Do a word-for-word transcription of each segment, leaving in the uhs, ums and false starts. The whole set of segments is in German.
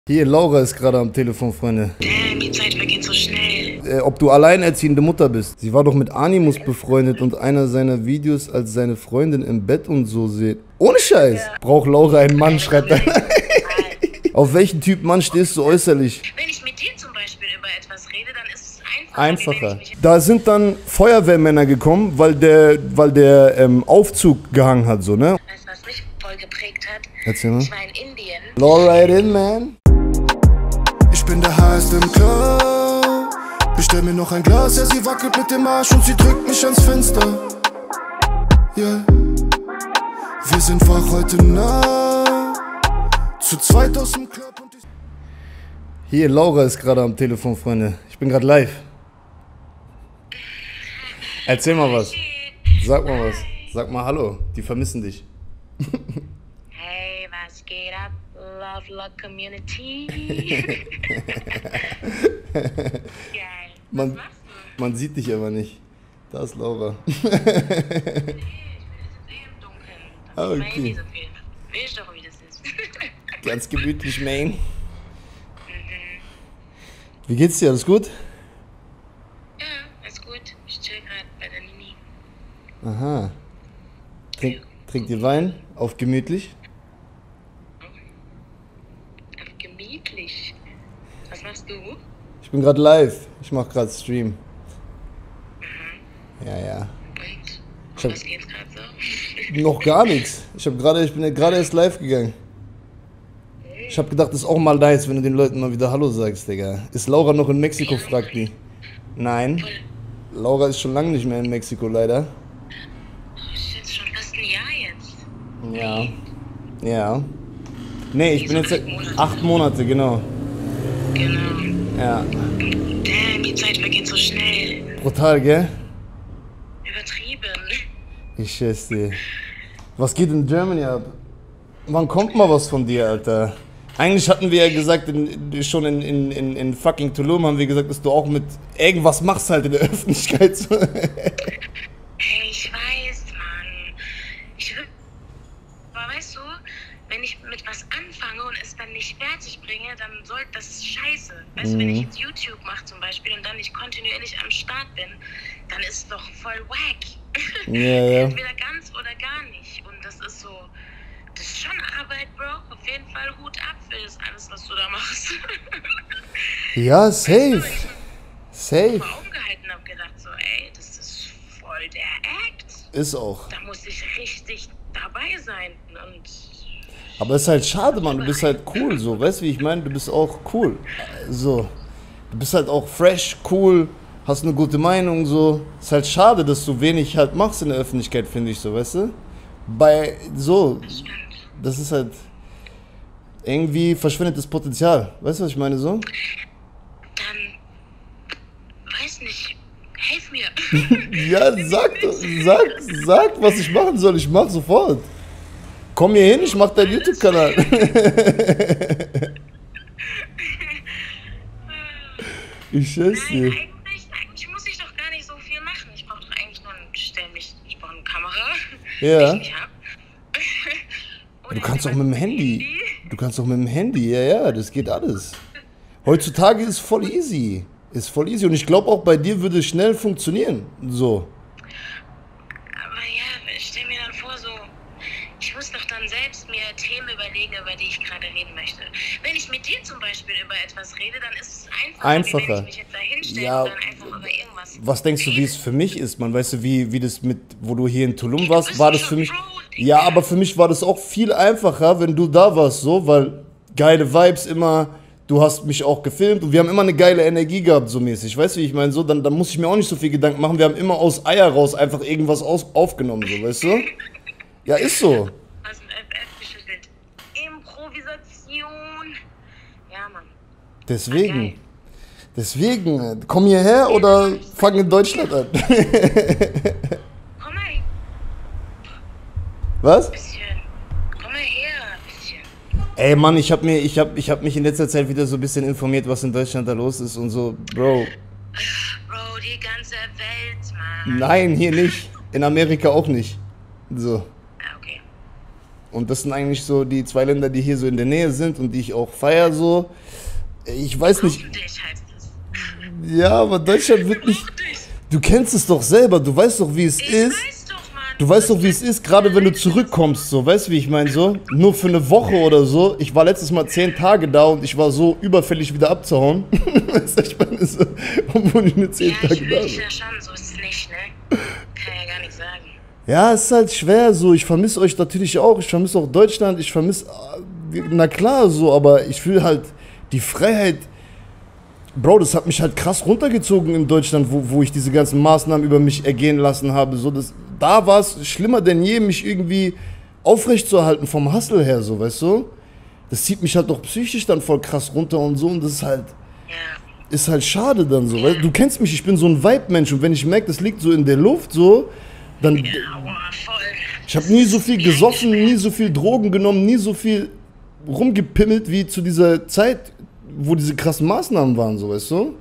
Hier, Laura ist gerade am Telefon, Freunde. Damn, die Zeit vergeht so schnell. Äh, ob du alleinerziehende Mutter bist. Sie war doch mit Animus befreundet und einer seiner Videos als seine Freundin im Bett und so sieht. Ohne Scheiß. Ja. Braucht Laura einen Mann, schreibt er. Auf welchen Typ Mann stehst du äußerlich? Wenn ich mit dir zum Beispiel über etwas rede, dann ist es einfacher. Einfacher. Da sind dann Feuerwehrmänner gekommen, weil der, weil der ähm, Aufzug gehangen hat, so, ne? Weißt du, was mich voll geprägt hat? Erzähl mal. Ich war in Indien. Laura right in, man. Ich bin der Heiß im Club. Bestell mir noch ein Glas, ja, sie wackelt mit dem Arsch und sie drückt mich ans Fenster. Yeah. Wir sind wach heute Nacht. Zu zweit aus dem Club und ich... Hier, Laura ist gerade am Telefon, Freunde. Ich bin gerade live. Erzähl mal was. Sag mal was. Sag mal Hallo. Die vermissen dich. Hey, was geht ab? Love Luck Community. Geil. Man, Was machst du? man sieht dich aber nicht. Da ist Laura. Nee, ich bin jetzt eh im Dunkeln. Das Ah, ist mein okay. Handy so viel. Weißt doch, wie das ist. Ganz gemütlich, Main. Wie geht's dir? Alles gut? Ja, alles gut. Ich chill gerade bei der Nini. Aha. Trink, trinkt ihr Wein? Auf gemütlich? Auf gemütlich. Was machst du? Ich bin gerade live. Ich mach gerade Stream. Ja, ja. Und? Ich hab- Was geht's gerade so? Noch gar nichts. Ich hab gerade, ich bin ja gerade erst live gegangen. Ich hab gedacht, das ist auch mal nice, wenn du den Leuten mal wieder Hallo sagst, Digga. Ist Laura noch in Mexiko, fragt die. Nein. Laura ist schon lange nicht mehr in Mexiko, leider. Oh shit, schon fast ein Jahr jetzt. Ja. Ja. Nee, ich bin jetzt seit acht Monate, genau. Genau. Ja. Damn, die Zeit vergeht so schnell. Brutal, gell? Übertrieben. Ich schätze dir. Was geht in Germany ab? Wann kommt mal was von dir, Alter? Eigentlich hatten wir ja gesagt, in, schon in, in, in, in fucking Tulum haben wir gesagt, dass du auch mit irgendwas machst halt in der Öffentlichkeit. Hey, ich weiß, Mann. Ich will. Aber weißt du, wenn ich mit was anfange und es dann nicht fertig bringe, dann soll das ist scheiße. Weißt du, wenn ich jetzt YouTube mache zum Beispiel und dann nicht kontinuierlich am Start bin, dann ist es doch voll wack. Ja, ja. Entweder ganz oder gar nicht. Und das ist so. Das ist schon Arbeit, Bro. Auf jeden Fall Hut ab für das alles, was du da machst. Ja, safe. Ich Safe. vor Augen gehalten habe gedacht so, ey, das ist voll der Act. Ist auch. Da muss ich richtig dabei sein. Und Aber es ist halt schade, Mann. Du bist halt cool, so. Weißt du, wie ich meine? Du bist auch cool. So. Du bist halt auch fresh, cool, hast eine gute Meinung, so. Ist halt schade, dass du wenig halt machst in der Öffentlichkeit, finde ich so, weißt du? Bei, so, das stimmt. das ist halt irgendwie verschwindetes Potenzial. Weißt du, was ich meine, so? Dann, weiß nicht, helf mir. Ja, sag doch, sag, sag, was ich machen soll. Ich mach sofort. Komm hier hin, ich mach deinen YouTube-Kanal. Ich schätze Nein, dir. eigentlich, eigentlich muss ich doch gar nicht so viel machen. Ich brauche doch eigentlich nur ein, stell mich, ich brauche eine Kamera, Ja. die ich nicht hab. Du kannst auch mit dem Handy. Du kannst auch mit dem Handy, ja, ja, das geht alles. Heutzutage ist voll easy. Ist voll easy. Und ich glaube auch bei dir würde es schnell funktionieren. So. Aber ja, ich stell mir dann vor, so, ich muss doch dann selbst mir Themen überlegen, über die ich gerade reden möchte. Wenn ich mit dir zum Beispiel über etwas rede, dann ist es einfacher, Einfacher. wie wenn ich mich jetzt da hinstelle Ja. und dann einfach über irgendwas Was denkst du, wie es für mich ist? Man weißt du, wie, wie das mit, wo du hier in Tulum warst, bist war doch das für schon mich. Pro, Ja, Digga. aber für mich war das auch viel einfacher, wenn du da warst, so, weil geile Vibes immer, du hast mich auch gefilmt und wir haben immer eine geile Energie gehabt, so mäßig. Weißt du, wie ich meine? So, dann, dann muss ich mir auch nicht so viel Gedanken machen. Wir haben immer aus Eier raus einfach irgendwas aus, aufgenommen, so, weißt du? Ja, ist so. Aus dem F F geschüttelt. Improvisation. Ja, Mann. Deswegen. Geil. Deswegen, komm hierher oder fang in Deutschland an. Komm mal, ein Was? bisschen. Komm mal her, ein bisschen. Ey Mann, ich hab mir, ich hab, ich hab mich in letzter Zeit wieder so ein bisschen informiert, was in Deutschland da los ist und so, Bro. Bro, die ganze Welt, Mann. Nein, hier nicht. In Amerika auch nicht. So. Ah, okay. Und das sind eigentlich so die zwei Länder, die hier so in der Nähe sind und die ich auch feiere so. Ich weiß nicht. Dich heißt es. Ja, aber Deutschland wird nicht. Dich. Du kennst es doch selber, du weißt doch, wie es Ich ist. weiß doch, Mann. Du weißt doch, wie es ist, gerade wenn du zurückkommst, so, weißt du, wie ich meine, so? Nur für eine Woche oder so. Ich war letztes Mal zehn Tage da und ich war so überfällig wieder abzuhauen. Weißt du, ich meine, so, obwohl ich nur zehn Ja, Tage ich da fühle war. dich ja schon, so ist es nicht, ne? Kann ja gar nicht sagen. Ja, es ist halt schwer, so. Ich vermisse euch natürlich auch. Ich vermisse auch Deutschland. Ich vermisse, na klar, so, aber ich fühle halt die Freiheit. Bro, das hat mich halt krass runtergezogen in Deutschland, wo, wo ich diese ganzen Maßnahmen über mich ergehen lassen habe. So, das, da war es schlimmer denn je, mich irgendwie aufrechtzuerhalten vom Hustle her, so, weißt du? Das zieht mich halt doch psychisch dann voll krass runter und so. Und das ist halt, Ja. ist halt schade dann so. Weil du kennst mich, ich bin so ein Vibe-Mensch. Und wenn ich merke, das liegt so in der Luft, so, dann. Aua, voll. Ich habe nie so viel gesoffen, nie so viel Drogen genommen, nie so viel rumgepimmelt wie zu dieser Zeit, wo diese krassen Maßnahmen waren, so, weißt du?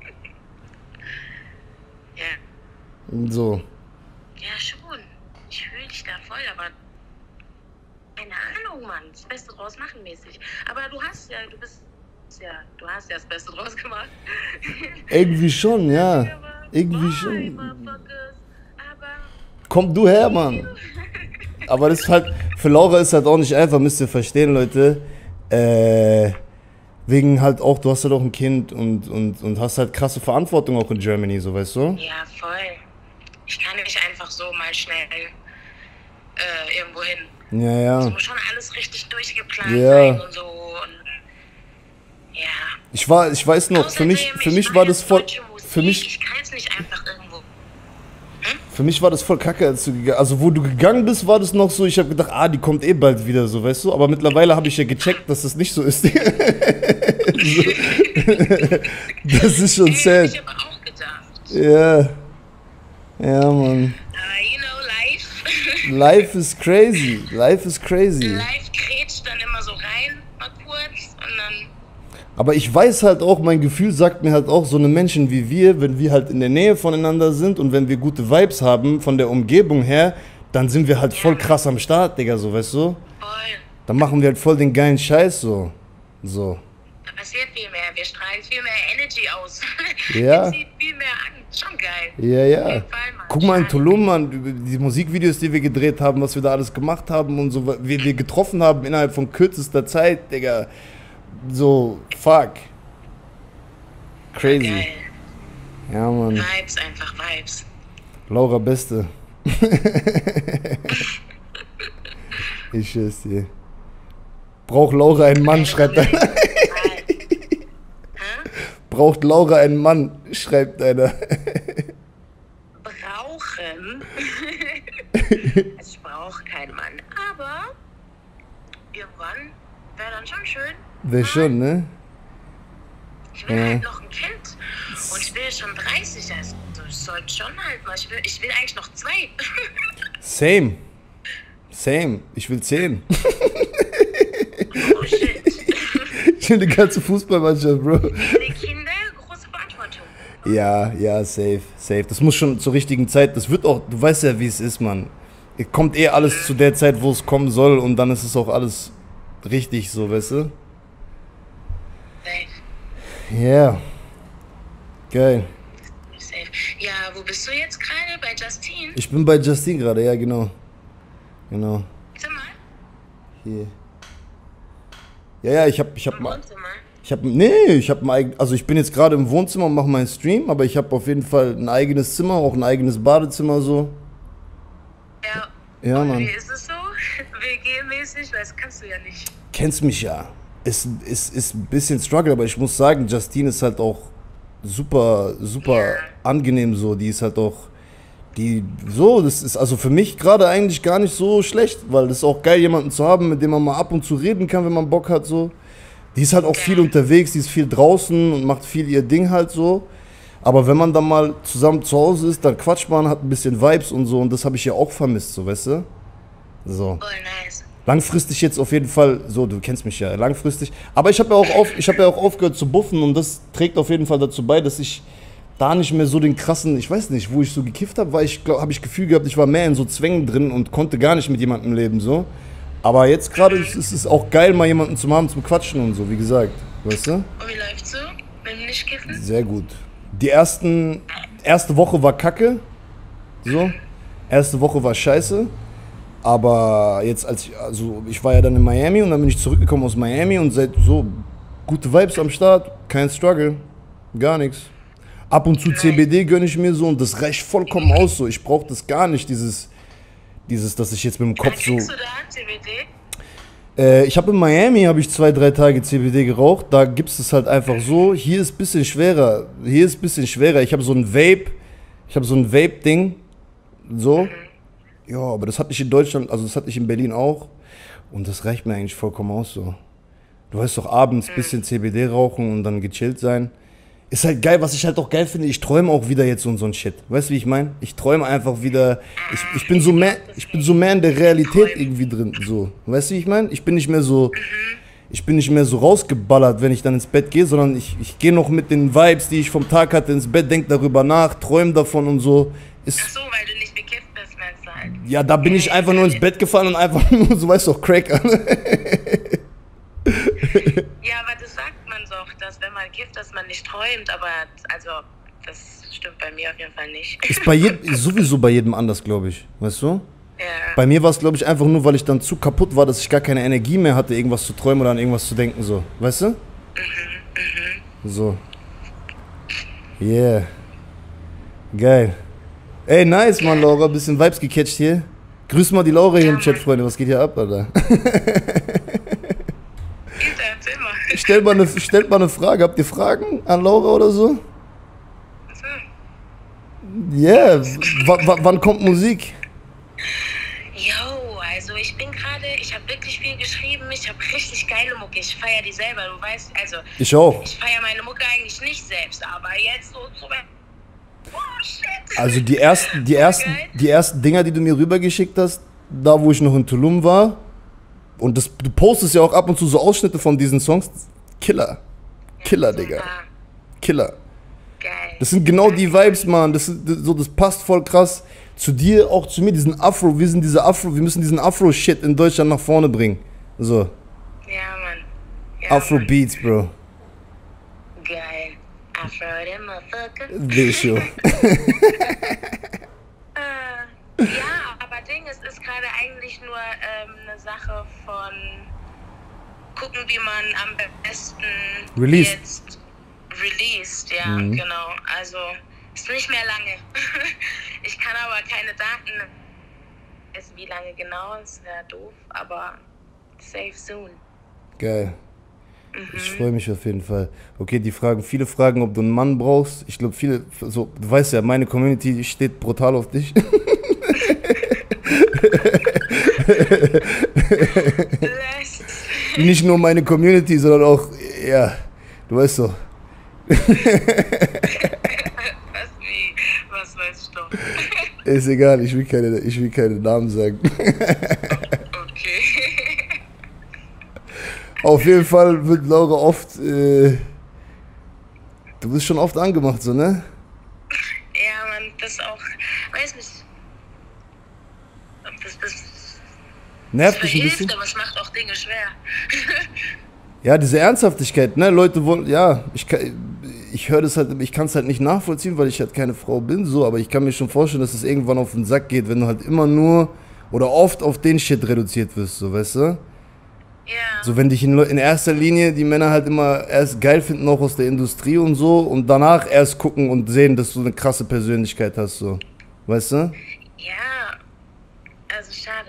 Ja. So. Ja, schon. Ich fühle dich da voll, aber keine Ahnung, Mann. Das Beste draus machen mäßig. Aber du hast ja, du bist ja, du hast ja das Beste draus gemacht. Irgendwie schon, ja. Aber Irgendwie boy, schon. motherfuckers. Aber Komm du her, Mann. Aber das ist halt, für Laura ist halt auch nicht einfach, müsst ihr verstehen, Leute. Äh, wegen halt auch, du hast halt auch ein Kind und, und, und hast halt krasse Verantwortung auch in Germany, so, weißt du? ja, voll. Ich kann nicht einfach so mal schnell äh, irgendwo hin. Ja, Es ja. muss schon alles richtig durchgeplant Ja. sein und so. Und ja. Ich war, ich weiß noch, für mich, Außerdem, für ich mich mag war das voll, deutsche Musik. für mich, Ich kann jetzt nicht einfach irgendwo. für mich war das voll kacke, als du gegangen, also wo du gegangen bist, war das noch so, ich habe gedacht, ah, die kommt eh bald wieder, so, weißt du, aber mittlerweile habe ich ja gecheckt, dass das nicht so ist. So. Das ist schon Ey, hab sad. ich aber auch gedacht. Ja. Ja, Mann. Aber you know, life. Life is crazy. Life is crazy. Life grätscht dann immer so rein, mal kurz, und dann. Aber ich weiß halt auch, mein Gefühl sagt mir halt auch, so eine Menschen wie wir, wenn wir halt in der Nähe voneinander sind und wenn wir gute Vibes haben von der Umgebung her, dann sind wir halt voll krass am Start, Digga, so, weißt du? Voll. Dann machen wir halt voll den geilen Scheiß, so. So. Da passiert viel mehr. Wir strahlen viel mehr Energy aus. Ja. Wir ziehen viel mehr an. Schon geil. Ja, ja. Auf jeden Fall, Mann. Guck mal in Tulum, Mann, die Musikvideos, die wir gedreht haben, was wir da alles gemacht haben und so, wie wir getroffen haben innerhalb von kürzester Zeit, Digga. So, fuck. Crazy. Geil. Ja, Mann. Vibes, einfach Vibes. Laura Beste. Ich schwör's dir. Braucht Laura einen Mann, schreibt einer. Hä? Braucht Laura einen Mann, schreibt einer. Brauchen? Also ich brauche keinen Mann. Aber irgendwann wäre dann schon schön. Wäre schon, ne? Ich will Ja. halt noch ein Kind. Und ich bin schon dreißig. Also ich sollte schon halt mal. Ich will, ich will eigentlich noch zwei. Same. Same. Ich will zehn. Oh shit. Ich will die ganze Fußballmannschaft, Bro. Die Kinder, große Verantwortung. Ja, ja, safe, safe. Das muss schon zur richtigen Zeit. Das wird auch, du weißt ja, wie es ist, Mann. Es kommt eh alles zu der Zeit, wo es kommen soll und dann ist es auch alles richtig so, weißt du? Safe. Ja. Yeah. Geil. Safe. Ja, wo bist du jetzt gerade? Bei Justine? Ich bin bei Justine gerade, ja, genau. Genau. Sag mal. Hier. Ja, ja, ich hab, ich hab Im mal, Wohnzimmer. ich hab, nee, ich hab ein eigen, also ich bin jetzt gerade im Wohnzimmer und mache meinen Stream, aber ich habe auf jeden Fall ein eigenes Zimmer, auch ein eigenes Badezimmer so. Ja. Ja, Und Mann. wie ist es so? W G-mäßig? Das kannst du ja nicht. Kennst mich ja. Ist, ist, ist ein bisschen Struggle, aber ich muss sagen, Justine ist halt auch super, super Ja. angenehm so. Die ist halt auch, die, so, das ist also für mich gerade eigentlich gar nicht so schlecht, weil das ist auch geil, jemanden zu haben, mit dem man mal ab und zu reden kann, wenn man Bock hat, so. Die ist halt auch viel unterwegs, die ist viel draußen und macht viel ihr Ding halt so. Aber wenn man dann mal zusammen zu Hause ist, dann quatscht man, hat ein bisschen Vibes und so und das habe ich ja auch vermisst, so, weißt du? So. Voll nice. Langfristig jetzt auf jeden Fall, so, du kennst mich ja, langfristig. Aber ich habe ja, auch auf, ich hab ja auch aufgehört zu buffen und das trägt auf jeden Fall dazu bei, dass ich da nicht mehr so den krassen, ich weiß nicht, wo ich so gekifft habe, weil ich glaube, habe ich Gefühl gehabt, ich war mehr in so Zwängen drin und konnte gar nicht mit jemandem leben, so. Aber jetzt gerade ist ist es auch geil, mal jemanden zu haben zum Quatschen und so, wie gesagt. Weißt du? Und wie läuft's so? Wenn wir nicht kiffen? Sehr gut. Die ersten, erste Woche war kacke. So. Erste Woche war scheiße. Aber jetzt, als ich, also ich war ja dann in Miami und dann bin ich zurückgekommen aus Miami und seit so gute Vibes am Start, kein Struggle, gar nichts. Ab und zu C B D gönne ich mir so und das reicht vollkommen aus so. Ich brauche das gar nicht, dieses, dieses, dass ich jetzt mit dem Kopf so... Kriegst du da C B D? Äh, ich habe in Miami habe ich zwei, drei Tage C B D geraucht. Da gibt es halt einfach so. Hier ist ein bisschen schwerer. Hier ist ein bisschen schwerer. Ich habe so ein Vape. Ich habe so ein Vape-Ding. So. Ja, aber das hatte ich in Deutschland, also das hatte ich in Berlin auch. Und das reicht mir eigentlich vollkommen aus so. Du weißt doch, abends ein bisschen C B D rauchen und dann gechillt sein. Ist halt geil, was ich halt auch geil finde, ich träume auch wieder jetzt und so ein Shit. Weißt du, wie ich meine? Ich träume einfach wieder, ich, ich, bin so mehr, ich bin so mehr in der Realität irgendwie drin, so. Weißt du, wie ich meine? Ich bin nicht mehr so, ich bin nicht mehr so rausgeballert, wenn ich dann ins Bett gehe, sondern ich, ich gehe noch mit den Vibes, die ich vom Tag hatte, ins Bett, denk darüber nach, träume davon und so. Ist, Ach so, weil du nicht bekifft bist, meinst du halt. ja, da bin ich einfach nur ins Bett gefallen und einfach nur, so weißt du, Crack an. Ja, aber das sagt man doch, dass wenn man kifft, dass man nicht träumt, aber also das stimmt bei mir auf jeden Fall nicht. Ist bei jedem, sowieso bei jedem anders, glaube ich, weißt du? Ja. Bei mir war es, glaube ich, einfach nur, weil ich dann zu kaputt war, dass ich gar keine Energie mehr hatte, irgendwas zu träumen oder an irgendwas zu denken, so. Weißt du? So. Yeah. Geil. Ey, nice, Mann, Laura. Bisschen Vibes gecatcht hier. Grüß mal die Laura hier im Chat, Freunde. Was geht hier ab, Alter? Erzähl mal. Stellt mal, eine, stellt mal eine Frage. Habt ihr Fragen an Laura oder so? Yeah. W wann kommt Musik? Yo, also ich bin gerade, ich habe wirklich viel geschrieben, ich habe richtig geile Mucke, ich feiere die selber, du weißt, also... Ich auch. Ich feiere meine Mucke eigentlich nicht selbst, aber jetzt so zu... Oh, shit. Also die ersten, die ersten, die ersten Dinger, die du mir rübergeschickt hast, da wo ich noch in Tulum war, und das, du postest ja auch ab und zu so Ausschnitte von diesen Songs, Killer. Killer, Digga. Killer. Geil. Das sind genau die Vibes, Mann. Das, ist, das, so, das passt voll krass zu dir, auch zu mir, diesen Afro. Wir sind diese Afro, wir müssen diesen Afro-Shit in Deutschland nach vorne bringen. So. Ja, Mann. Ja, Afro-Beats, Bro. Geil. Afro, der Motherfucker. Visual. äh, ja, aber Ding, es ist gerade eigentlich nur ähm, eine Sache von gucken, wie man am besten Release. jetzt released, ja, Mhm. genau. Also ist nicht mehr lange. Ich kann aber keine Daten wissen, wie lange genau, ist ja doof, aber safe soon. Geil. Ich freue mich auf jeden Fall. Okay, die fragen, viele fragen, ob du einen Mann brauchst. Ich glaube, viele, so, du weißt ja, meine Community steht brutal auf dich. Nicht nur meine Community, sondern auch, ja, du weißt doch. Was wie? Was weißt du doch? Ist egal, ich will keine, ich will keine Namen sagen. Okay. Auf jeden Fall wird Laura oft, äh, du bist schon oft angemacht, so, ne? Ja, man, das auch, weiß nicht, ob das, das, Nervt das dich ein verhilft, bisschen? aber es macht auch Dinge schwer. Ja, diese Ernsthaftigkeit, ne? Leute wollen, ja, ich, kann- ich höre das halt, ich kann es halt nicht nachvollziehen, weil ich halt keine Frau bin, so, aber ich kann mir schon vorstellen, dass es irgendwann auf den Sack geht, wenn du halt immer nur oder oft auf den Shit reduziert wirst, so, weißt du? Ja. So, wenn dich in, in erster Linie die Männer halt immer erst geil finden, auch aus der Industrie und so, und danach erst gucken und sehen, dass du eine krasse Persönlichkeit hast, so. Weißt du? Ja, also schade.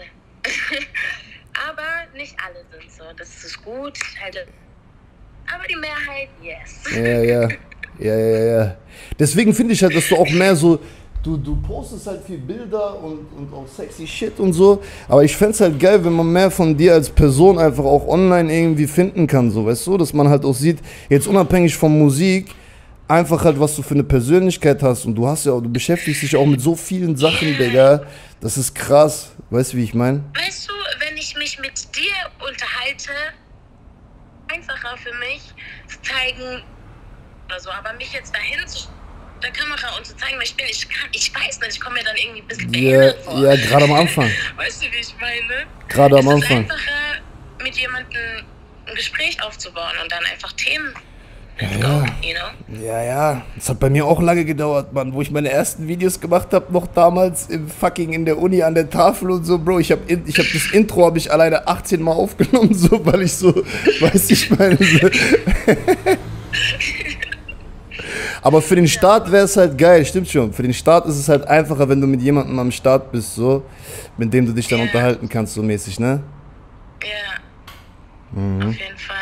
Aber nicht alle sind so, das ist gut, halt. Aber die Mehrheit, yes. Ja, ja. Ja, ja, ja. Deswegen finde ich halt, dass du auch mehr so. Du, du postest halt viel Bilder und, und auch sexy Shit und so. Aber ich fände es halt geil, wenn man mehr von dir als Person einfach auch online irgendwie finden kann, so, weißt du? Dass man halt auch sieht, jetzt unabhängig von Musik, einfach halt, was du für eine Persönlichkeit hast. Und du hast ja auch, du beschäftigst dich auch mit so vielen Sachen, Digga. Das ist krass. Weißt du, wie ich meine? Weißt du, wenn ich mich mit dir unterhalte, einfacher für mich zu zeigen oder so, aber mich jetzt dahin zu der Kamera und zu zeigen, wer ich bin. Ich kann, ich weiß nicht, ich komme mir dann irgendwie ein bisschen Ja, behindert vor. ja, gerade am Anfang. Weißt du, wie ich meine? Gerade am Es Anfang. ist einfacher, mit jemandem ein Gespräch aufzubauen und dann einfach Themen. Ja, Go, ja. you know? Ja, ja. Das hat bei mir auch lange gedauert, Mann. Wo ich meine ersten Videos gemacht habe, noch damals im fucking in der Uni an der Tafel und so, Bro. Ich habe ich hab das Intro habe ich alleine achtzehn Mal aufgenommen, so, weil ich so, weiß ich meine. So. Aber für den Start wäre es halt geil, stimmt schon. Für den Start ist es halt einfacher, wenn du mit jemandem am Start bist, so, mit dem du dich dann Ja. unterhalten kannst, so mäßig, ne? Ja, Mhm. auf jeden Fall.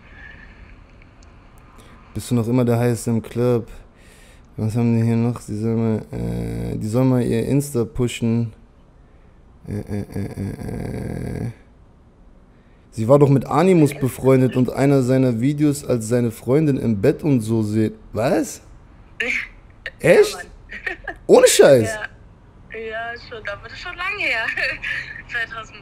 Bist du noch immer der Heiße im Club? Was haben die hier noch? Die sollen mal, äh, die sollen mal ihr Insta pushen. Äh, äh, äh, äh, äh. Sie war doch mit Animus befreundet und einer seiner Videos als seine Freundin im Bett und so sieht. Was? Echt? Ja, Mann. Ohne Scheiß? Ja, ja, schon, aber das ist schon lange her. zweitausend.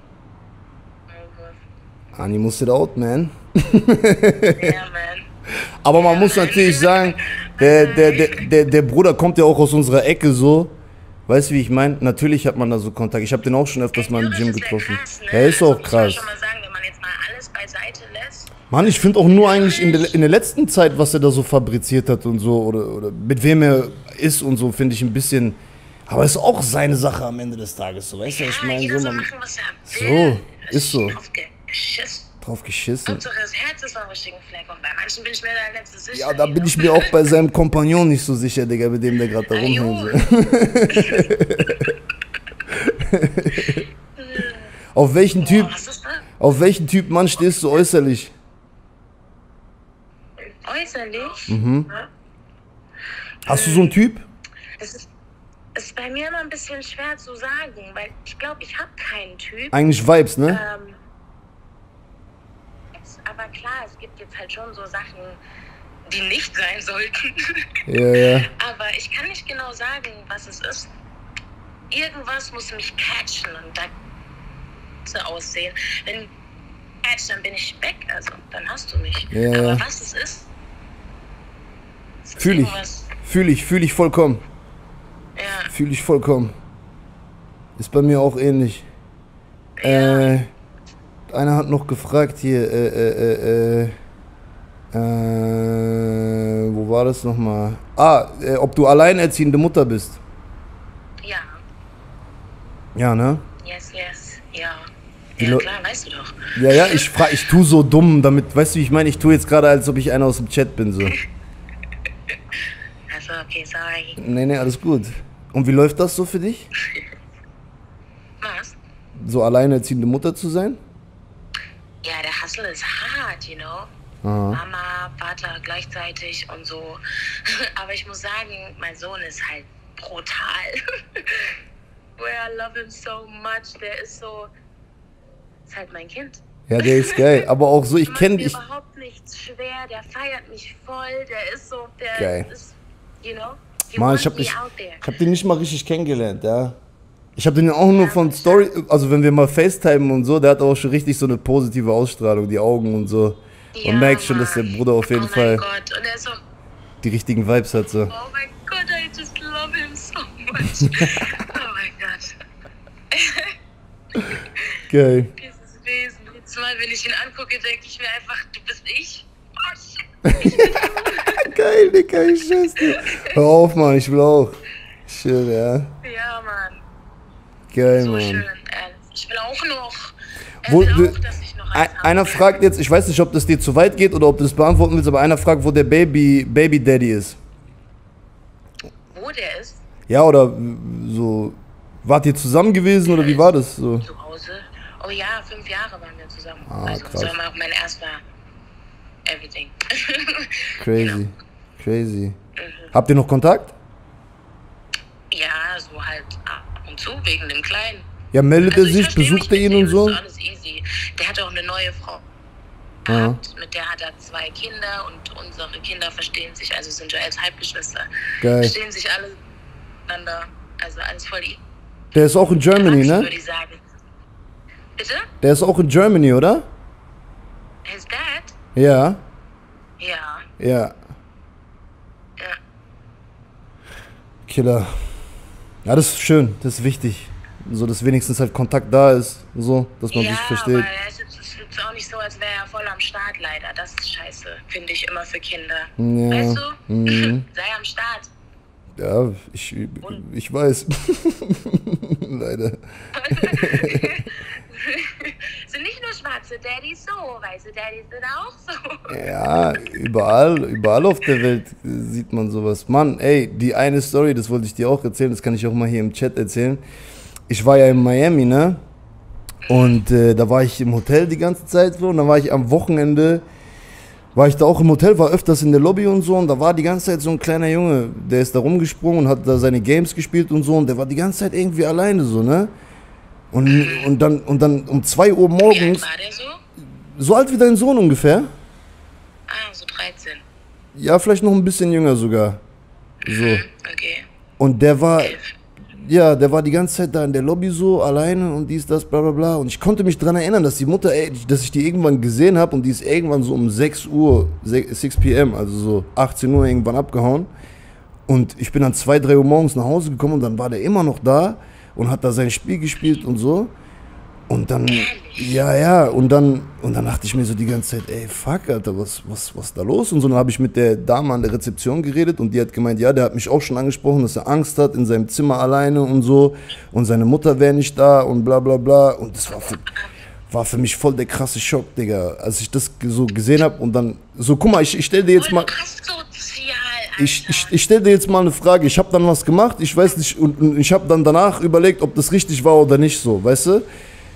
Animus it out, man. Ja, man. Aber man muss natürlich sagen, der, der, der, der, der Bruder kommt ja auch aus unserer Ecke so. Weißt du, wie ich meine? Natürlich hat man da so Kontakt. Ich habe den auch schon öfters mal im Gym getroffen. Ja, ist auch Also, muss man krass. schon mal sagen, wenn man jetzt mal alles beiseite lässt. Mann, ich finde auch nur eigentlich in der, in der letzten Zeit, was er da so fabriziert hat und so, oder, oder mit wem er ist und so, finde ich ein bisschen. Aber ist auch seine Sache am Ende des Tages, so, weißt du, Ja, was ich meine? jeder So, soll man, machen, was er So, will. ist so. Drauf geschissen. drauf geschissen. Hauptsache das Herz ist am richtigen Fleck und bei manchen bin ich mir da letzte sicher. Ja, da bin ich mir auch bei seinem Kompagnon nicht so sicher, Digga, mit dem der gerade da rumhängt. Auf welchen Typ, Was ist das? auf welchen Typ Mann stehst du äußerlich? Äußerlich? Mhm. Hast du so einen Typ? Es ist, es ist bei mir immer ein bisschen schwer zu sagen, weil ich glaube, ich habe keinen Typ. Eigentlich Vibes, ne? Ähm, es- aber klar, es gibt jetzt halt schon so Sachen, die nicht sein sollten. Ja, ja. Aber ich kann nicht genau sagen, was es ist. Irgendwas muss mich catchen und da so aussehen. Wenn catch, dann bin ich weg, also dann hast du mich. Ja, aber ja. was es ist, es ist Fühl ich. irgendwas- Fühl ich, fühl ich vollkommen. Ja, Fühl ich vollkommen. Ist bei mir auch ähnlich. ja. Äh, einer hat noch gefragt hier, äh, äh, äh, äh, äh, wo war das nochmal? Ah, äh, ob du alleinerziehende Mutter bist. ja, Ja, ne? yes, yes, ja. Die Ja, Leu- klar, weißt du doch. Ja, ja, ich frag, ich tu so dumm, damit, weißt du, wie ich meine? Ich tu jetzt gerade, als ob ich einer aus dem Chat bin, so. Also, okay, sorry. Nee, nee, alles gut. Und wie läuft das so für dich? Was? So alleinerziehende Mutter zu sein? Ja, der Hustle ist hart, you know. Aha. Mama, Vater gleichzeitig und so. Aber ich muss sagen, mein Sohn ist halt brutal. Boy, I love him so much. Der ist so... Ist halt mein Kind. Ja, der ist geil. Aber auch so, ich Macht kenne mir dich. überhaupt nichts schwer. Der feiert mich voll. Der ist so... Der Geil. ist... You know? He Mann, wants ich hab, me dich, out there. ich hab den nicht mal richtig kennengelernt, ja. Ich hab den auch nur von Story, also wenn wir mal FaceTimen und so, der hat auch schon richtig so eine positive Ausstrahlung, die Augen und so. Ja, Man merkt schon, dass der Mann. Bruder auf jeden Oh Fall mein Gott. Und er ist so... die richtigen Vibes hat, so. Oh mein Gott, I just love him so much. Oh mein Gott. Geil. Dieses Wesen. Jedes Mal, wenn ich ihn angucke, denke ich mir einfach, du bist ich. Oh, shit. Ich bin du. Geil, Digga, ich schwör's dir. Hör auf, Mann, ich will auch. Schön, ja. Ja, Mann. Geil, So Mann. schön. Äh, Ich will auch noch. Er Wo, will du, auch, dass ich noch ein, eins habe. einer fragt jetzt, ich weiß nicht, ob das dir zu weit geht oder ob du das beantworten willst, aber einer fragt, wo der Baby, Baby Daddy ist. Wo der ist? Ja, oder so, wart ihr zusammen gewesen oder wie war das so? Zu Hause. Oh ja, fünf Jahre waren wir zusammen. Ah, also, krass. das war mein erster Everything. Crazy, crazy. Habt ihr noch Kontakt? Ja, so halt ab und zu, wegen dem Kleinen. Ja, meldet Also er ich sich, versteh besucht mich er ihn mit und dem, so? Ist alles easy. Der hat auch eine neue Frau Aha. gehabt, mit der hat er zwei Kinder und unsere Kinder verstehen sich, also sind ja als Halbgeschwister, Geil. verstehen sich alle miteinander, also alles voll die Der ist auch in Germany, Erwachsenen, ne? würde ich sagen. Bitte? Der ist auch in Germany, oder? His dad? Ja, Ja, ja. ja. Killer. Ja, das ist schön, das ist wichtig. So, dass wenigstens halt Kontakt da ist, so, dass man Ja, sich versteht. aber es ist, es ist auch nicht so, als wäre er voll am Start, leider. Das ist scheiße, finde ich immer für Kinder. Ja. Weißt du? Mhm. Sei am Start. Ja, ich, ich weiß. Leider. Sind nicht nur schwarze Daddys so, weiße Daddys sind auch so. Ja, überall, überall auf der Welt sieht man sowas. Mann, ey, die eine Story, das wollte ich dir auch erzählen, das kann ich auch mal hier im Chat erzählen. Ich war ja in Miami, ne? Und äh, da war ich im Hotel die ganze Zeit so und dann war ich am Wochenende, war ich da auch im Hotel, war öfters in der Lobby und so und da war die ganze Zeit so ein kleiner Junge, der ist da rumgesprungen und hat da seine Games gespielt und so und der war die ganze Zeit irgendwie alleine so, ne? Und, und, dann, und dann um zwei Uhr Wie alt morgens, war der so? so alt wie dein Sohn ungefähr, Ah, so dreizehn. ja vielleicht noch ein bisschen jünger sogar, so. Okay. Und der war, ja, der war die ganze Zeit da in der Lobby so, alleine und dies, das, bla bla bla. Und ich konnte mich daran erinnern, dass die Mutter, ey, dass ich die irgendwann gesehen habe und die ist irgendwann so um sechs Uhr, sechs P M, also so achtzehn Uhr irgendwann abgehauen. Und ich bin dann zwei, drei Uhr morgens nach Hause gekommen und dann war der immer noch da und hat da sein Spiel gespielt und so. Und dann, ja, ja, und dann, und dann dachte ich mir so die ganze Zeit, ey, fuck, Alter, was, was, was ist da los? Und so, dann habe ich mit der Dame an der Rezeption geredet und die hat gemeint, ja, der hat mich auch schon angesprochen, dass er Angst hat in seinem Zimmer alleine und so und seine Mutter wäre nicht da und bla bla bla. Und das war für, war für mich voll der krasse Schock, Digga, als ich das so gesehen habe und dann, so, guck mal, ich, ich stell dir jetzt mal... Asozial, Ich, ich, ich stelle dir jetzt mal eine Frage. Ich habe dann was gemacht, ich weiß nicht, und, und ich habe dann danach überlegt, ob das richtig war oder nicht so, weißt du?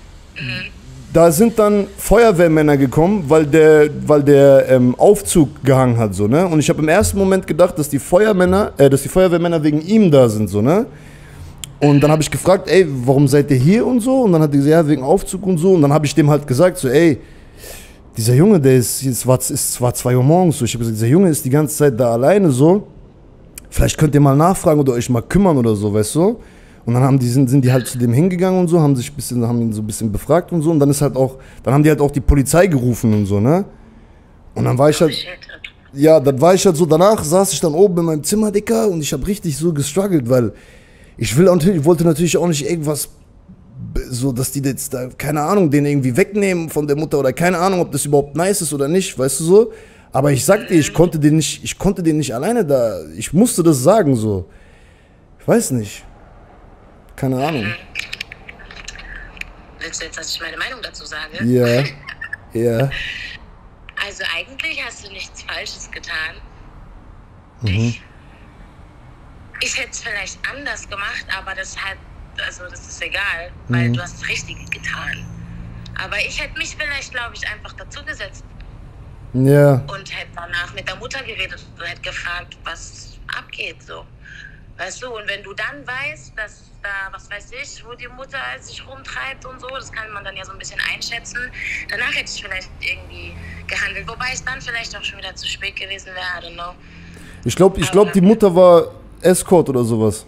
Da sind dann Feuerwehrmänner gekommen, weil der, weil der ähm, Aufzug gehangen hat, so, ne? Und ich habe im ersten Moment gedacht, dass die Feuermänner, äh, dass die Feuerwehrmänner wegen ihm da sind, so, ne? Und dann habe ich gefragt, ey, warum seid ihr hier und so? Und dann hat er gesagt, ja, wegen Aufzug und so. Und dann habe ich dem halt gesagt, so, ey, dieser Junge, der ist, es war, es war zwei Uhr morgens so, ich habe gesagt, dieser Junge ist die ganze Zeit da alleine so, vielleicht könnt ihr mal nachfragen oder euch mal kümmern oder so, weißt du? Und dann haben die, sind, sind die halt zu dem hingegangen und so, haben sich ein bisschen, haben ihn so ein bisschen befragt und so und dann ist halt auch, dann haben die halt auch die Polizei gerufen und so, ne? Und dann war ich halt, ja, dann war ich halt so, danach saß ich dann oben in meinem Zimmer, Dicker, und ich habe richtig so gestruggelt, weil ich will auch, ich wollte natürlich auch nicht irgendwas so, dass die jetzt da, keine Ahnung, den irgendwie wegnehmen von der Mutter oder keine Ahnung, ob das überhaupt nice ist oder nicht, weißt du so. Aber ich sag dir, ich konnte den nicht, ich konnte den nicht alleine da, ich musste das sagen so. Ich weiß nicht. Keine Ahnung. Willst du jetzt, dass ich meine Meinung dazu sage? Ja, ja. Also eigentlich hast du nichts Falsches getan. Mhm. Ich, ich hätte es vielleicht anders gemacht, aber das hat, also das ist egal, weil Mhm. du hast das Richtige getan. Aber ich hätte mich vielleicht, glaube ich, einfach dazugesetzt Ja. und hätte danach mit der Mutter geredet und hätte gefragt, was abgeht so. Weißt du, und wenn du dann weißt, dass da, was weiß ich, wo die Mutter sich rumtreibt und so, das kann man dann ja so ein bisschen einschätzen, danach hätte ich vielleicht irgendwie gehandelt, wobei es dann vielleicht auch schon wieder zu spät gewesen wäre, I don't know. Ich glaube, ich glaub, die Mutter war Escort oder sowas.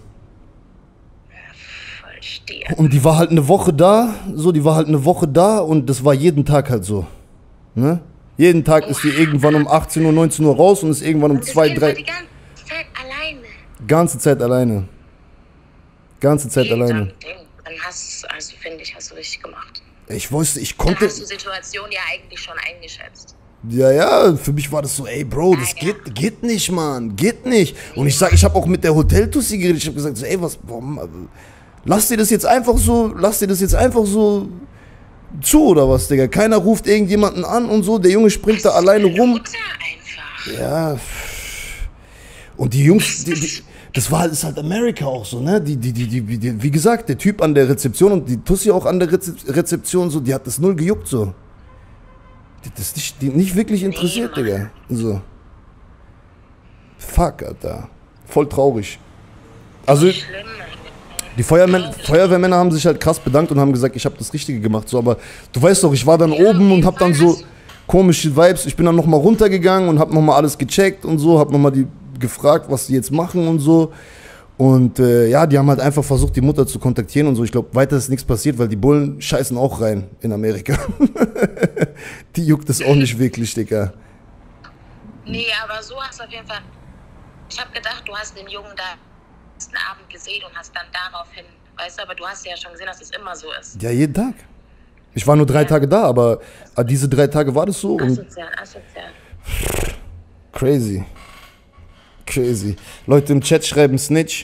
Voll stier. Und die war halt eine Woche da, so, die war halt eine Woche da und das war jeden Tag halt so. Ne? Jeden Tag ist die irgendwann um achtzehn Uhr, neunzehn Uhr raus und ist irgendwann um Und das zwei, Kind war drei... die ganze Zeit alleine. Ganze Zeit alleine. Ganze Zeit Okay, alleine. Dann, dann hast du, also finde ich, hast du richtig gemacht. Ich wusste, ich Dann konnte... hast du die Situation ja eigentlich schon eingeschätzt. Ja, ja, für mich war das so, ey, Bro, das Ja, ja. geht, geht nicht, Mann, geht nicht. Und ich sag, ich habe auch mit der Hoteltussi geredet, ich habe gesagt, so, ey, was, warum, äh, lass dir das jetzt einfach so, lass dir das jetzt einfach so zu, oder was, Digga? Keiner ruft irgendjemanden an und so, der Junge springt da alleine rum. Mutter einfach. Ja. Und die Jungs, die, die, das war halt, ist halt Amerika auch so, ne? Die, die, die, die, die, wie gesagt, der Typ an der Rezeption und die Tussi auch an der Rezep- Rezeption, so, die hat das null gejuckt, so. Die hat das nicht, die nicht wirklich interessiert, Nee, Digga. So. Fuck, Alter. Voll traurig. Also, Schlimm, Mann. die Feuerwehrmänner, Feuerwehrmänner haben sich halt krass bedankt und haben gesagt, ich habe das Richtige gemacht, so, aber du weißt doch, ich war dann Ja, oben auf und jeden hab dann Fall so hast- komische Vibes, ich bin dann nochmal runtergegangen und hab nochmal alles gecheckt und so, hab nochmal die gefragt, was die jetzt machen und so. Und äh, ja, die haben halt einfach versucht, die Mutter zu kontaktieren und so. Ich glaube, weiter ist nichts passiert, weil die Bullen scheißen auch rein in Amerika. Die juckt es auch nicht wirklich, Digga. Nee, aber so hast du auf jeden Fall. Ich habe gedacht, du hast den Jungen da Abend gesehen und hast dann daraufhin, weißt du, aber du hast ja schon gesehen, dass es immer so ist. Ja, jeden Tag. Ich war nur drei ja. Tage da, aber diese drei Tage war das so. Asozial, asozial. Crazy. Crazy. Leute im Chat schreiben Snitch.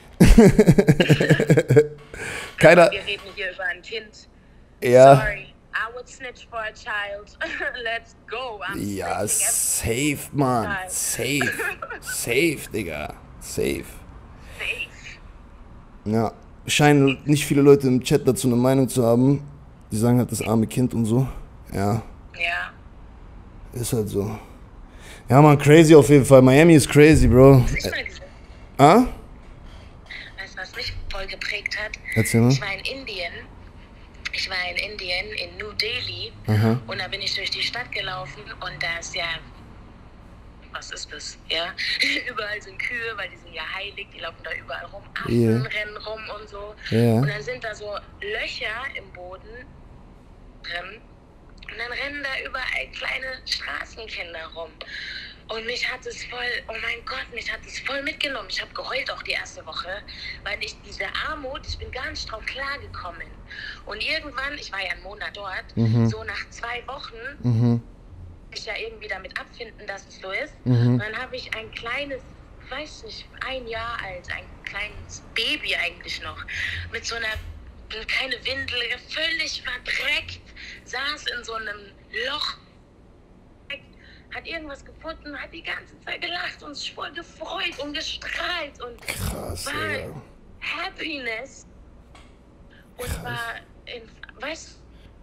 Keiner. Wir reden hier über ein Kind. Ja. Sorry. I would snitch for a child. Let's go. I'm ja, safe, Mann. Safe. Safe, Digga. Safe. Safe. Ja, scheinen nicht viele Leute im Chat dazu eine Meinung zu haben. Die sagen halt das arme Kind und so. Ja. Ja. Ist halt so. Ja, man, crazy auf jeden Fall. Miami ist crazy, Bro. Was ich mal gesehen. Ah? Weißt du, was mich voll geprägt hat? Erzähl mal. Ich war in Indien. Ich war in Indien, in New Delhi. Aha. Und da bin ich durch die Stadt gelaufen und da ist ja, was ist das, ja? Überall sind Kühe, weil die sind ja heilig, die laufen da überall rum, Affen yeah. rennen rum und so. Yeah. Und dann sind da so Löcher im Boden drin und dann rennen da überall kleine Straßenkinder rum. Und mich hat es voll, oh mein Gott, mich hat es voll mitgenommen. Ich habe geheult auch die erste Woche, weil ich diese Armut, ich bin gar nicht drauf klargekommen. Und irgendwann, ich war ja einen Monat dort, mhm. so nach zwei Wochen, mhm. ich ja irgendwie damit abfinden, dass es so ist. Mhm. Und dann habe ich ein kleines, weiß nicht, ein Jahr alt, ein kleines Baby eigentlich noch, mit so einer, keine Windel, völlig verdreckt, saß in so einem Loch, hat irgendwas gefunden, hat die ganze Zeit gelacht und sich voll gefreut und gestrahlt und krass, war ja. Happiness und krass. War in, weißt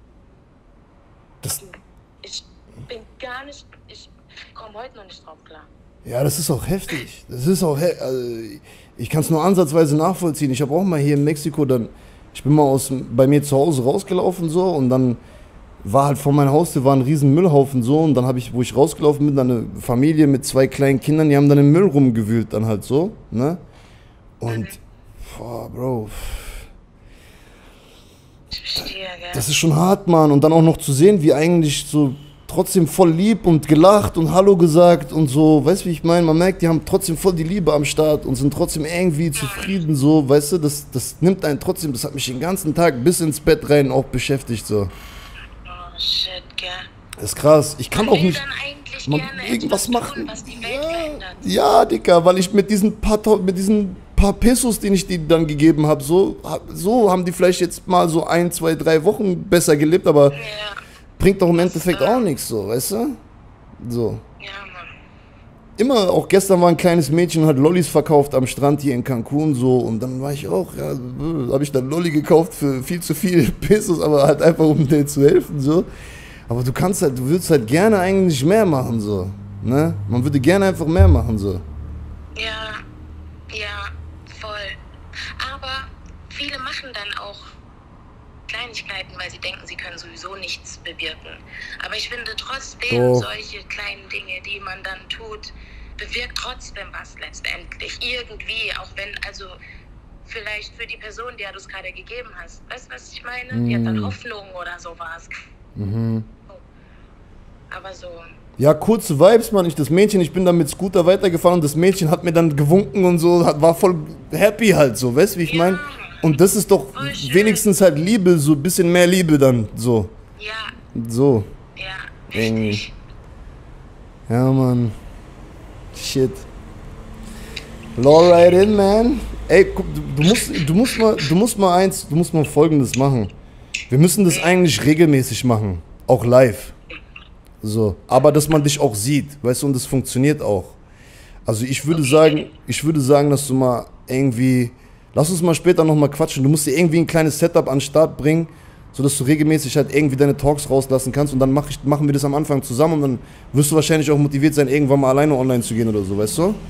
das, ich bin gar nicht, ich komme heute noch nicht drauf klar. Ja, das ist auch heftig. Das ist auch, he also ich kann es nur ansatzweise nachvollziehen. Ich habe auch mal hier in Mexiko dann, ich bin mal aus bei mir zu Hause rausgelaufen so und dann war halt vor meinem Haus, da war ein riesen Müllhaufen so und dann habe ich, wo ich rausgelaufen bin, dann eine Familie mit zwei kleinen Kindern, die haben dann im Müll rumgewühlt dann halt so, ne? Und, mhm. boah, Bro, ich verstehe, gell? Das ist schon hart, Mann. Und dann auch noch zu sehen, wie eigentlich so trotzdem voll lieb und gelacht und Hallo gesagt und so, weißt du, wie ich meine? Man merkt, die haben trotzdem voll die Liebe am Start und sind trotzdem irgendwie zufrieden so, weißt du? Das, das nimmt einen trotzdem, das hat mich den ganzen Tag bis ins Bett rein auch beschäftigt so. Shit, gell. Das ist krass. Ich kann Man auch will nicht dann eigentlich man, gerne irgendwas etwas machen. Tun, was die Welt verändert. Ja, Dicker, weil ich mit diesen paar, mit diesen paar Pesos, die ich denen dann gegeben habe, so, so haben die vielleicht jetzt mal so ein, zwei, drei Wochen besser gelebt, aber Ja. bringt doch im Endeffekt auch nichts so, weißt du? So. Ja, Mann. Immer, auch gestern war ein kleines Mädchen und hat Lollis verkauft am Strand hier in Cancun so und dann war ich auch, ja, habe ich dann Lolli gekauft für viel zu viel Pesos, aber halt einfach um denen zu helfen so. Aber du kannst halt, du würdest halt gerne eigentlich mehr machen so, ne? Man würde gerne einfach mehr machen so. Ja, ja, voll. Aber viele machen dann auch Kleinigkeiten, weil sie denken, sie können sowieso nichts bewirken. Aber ich finde trotzdem, oh. solche kleinen Dinge, die man dann tut, bewirkt trotzdem was letztendlich. Irgendwie, auch wenn, also vielleicht für die Person, der du es gerade gegeben hast. Weißt du, was ich meine? Mm. Die hat dann Hoffnung oder sowas. Mhm. Aber so. Ja, kurze Vibes, Mann. Ich, das Mädchen, ich bin dann mit Scooter weitergefahren und das Mädchen hat mir dann gewunken und so, hat, war voll happy halt so, weißt du, wie ich Ja. meine? Und das ist doch wenigstens halt Liebe, so ein bisschen mehr Liebe dann, so. Ja. So. Ja, Irgendwie. richtig. Ja, Mann. Shit. Law right in, man. Ey, guck, du, du, musst, du, musst mal, du musst mal eins, du musst mal Folgendes machen. Wir müssen das eigentlich regelmäßig machen. Auch live. So. Aber dass man dich auch sieht, weißt du, und das funktioniert auch. Also ich würde sagen, ich würde sagen, dass du mal irgendwie, lass uns mal später nochmal quatschen. Du musst dir irgendwie ein kleines Setup an den Start bringen, sodass du regelmäßig halt irgendwie deine Talks rauslassen kannst und dann mach ich, machen wir das am Anfang zusammen und dann wirst du wahrscheinlich auch motiviert sein, irgendwann mal alleine online zu gehen oder so, weißt du? Mhm.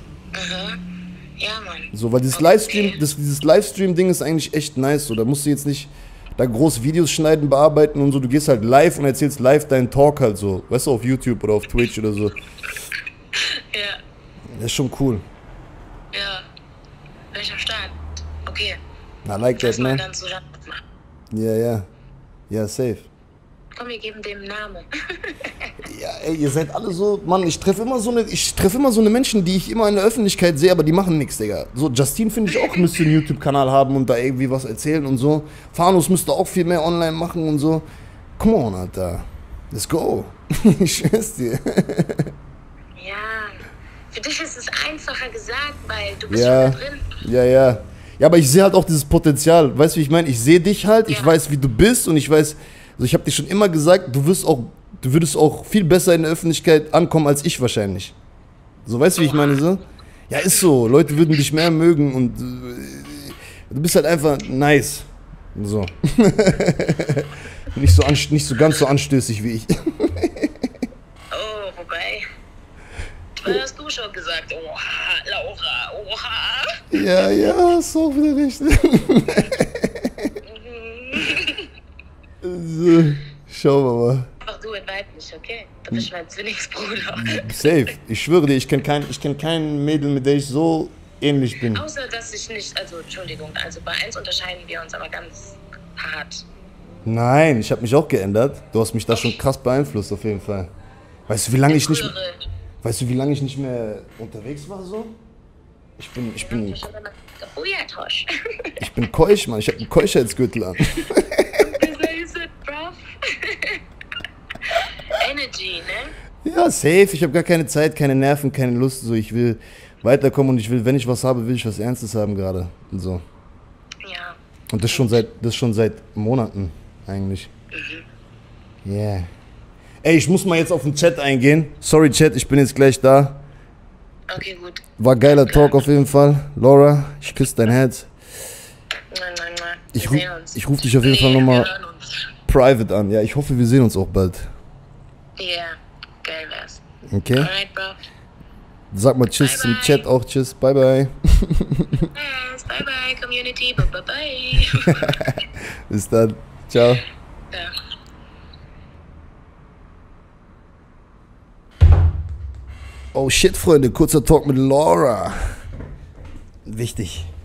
Ja, Mann. So, weil dieses Okay. Livestream, das, dieses Livestream-Ding ist eigentlich echt nice, so, da musst du jetzt nicht da groß Videos schneiden, bearbeiten und so, du gehst halt live und erzählst live deinen Talk halt so, weißt du, auf YouTube oder auf Twitch oder so. Ja, Das ist schon cool. ja. Bin ich am Start. Okay. I like that, Lass mal man. dann zusammen machen. Ja, ja. Ja, safe. Komm, wir geben dem Namen. Ja, ey, ihr seid alle so, Mann, ich treffe immer so eine, ich treffe immer so eine Menschen, die ich immer in der Öffentlichkeit sehe, aber die machen nichts, Digga. So, Justine finde ich auch, müsste einen YouTube-Kanal haben und da irgendwie was erzählen und so. Fanus müsste auch viel mehr online machen und so. Come on, Alter. Let's go. Ich schwör's dir. Ja, für dich ist es einfacher gesagt, weil du bist Ja, schon da drin. ja, ja. Ja, aber ich sehe halt auch dieses Potenzial. Weißt du, wie ich meine? Ich sehe dich halt, ich Ja. weiß, wie du bist und ich weiß, also ich habe dir schon immer gesagt, du wirst auch, du würdest auch viel besser in der Öffentlichkeit ankommen als ich wahrscheinlich. So, weißt du, wie ich meine so? Ja, ist so. Leute würden dich mehr mögen und äh, du bist halt einfach nice. So. nicht so anst- nicht so ganz so anstößig wie ich. Oh, wobei. Was hast du schon gesagt? Oha, Laura, oha. Ja, ja, ist auch wieder recht. So, schauen wir mal. Ach, du entweib mich, okay? Du bist mein Zwillingsbruder. Safe. Ich schwöre dir, ich kenne kein, ich kenn kein Mädel, mit der ich so ähnlich bin. Außer, dass ich nicht, also, Entschuldigung, also bei eins unterscheiden wir uns aber ganz hart. Nein, ich habe mich auch geändert. Du hast mich da schon krass beeinflusst, auf jeden Fall. Weißt du, wie lange ich nicht, Frühere, weißt du, wie lange ich nicht mehr unterwegs war so? Ich bin, ich bin, ich habe immer Gebujatosch. ich bin keusch, Mann. Ich habe einen Keuschheitsgürtel an. Wieso ist it, bruv? Energy, ne? Ja, safe. Ich habe gar keine Zeit, keine Nerven, keine Lust. So, ich will weiterkommen und ich will, wenn ich was habe, will ich was Ernstes haben gerade. Und so. Ja. Und das schon seit, das schon seit Monaten eigentlich. Yeah. Ey, ich muss mal jetzt auf den Chat eingehen. Sorry, Chat, ich bin jetzt gleich da. Okay, gut. War geiler Talk auf jeden Fall. Laura, ich küsse dein Herz. Nein, nein, nein. Ich, Wir ru sehen uns. ich rufe dich auf jeden Nee, Fall wir nochmal hören uns. private an. Ja, ich hoffe, wir sehen uns auch bald. Ja, yeah, geil wär's. Okay? Alright, bro. Sag mal Tschüss Bye, zum bye. Chat auch. Tschüss. Bye, bye. Yes, bye bye, community. Bye bye bye. Bis dann. Ciao. Ja. Oh shit, Freunde. Kurzer Talk mit Laura. Wichtig.